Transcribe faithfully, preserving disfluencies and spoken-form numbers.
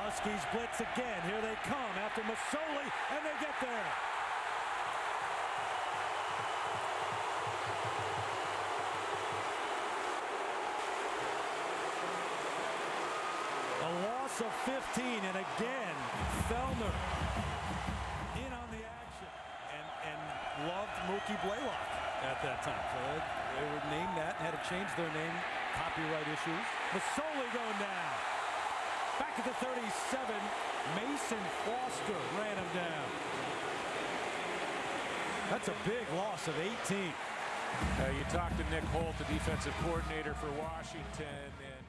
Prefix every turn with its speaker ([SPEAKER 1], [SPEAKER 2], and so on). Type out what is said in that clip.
[SPEAKER 1] Huskies blitz again. Here they come after Masoli, and they get there. A loss of fifteen, and again, Fellner in on the action. And, and loved Mookie Blaylock at that time. So they, they were named that and had to change their name. Copyright issues. Masoli going down. Back at the thirty-seven, Mason Foster ran him down. That's a big loss of eighteen.
[SPEAKER 2] Uh, you talked to Nick Holt, the defensive coordinator for Washington, and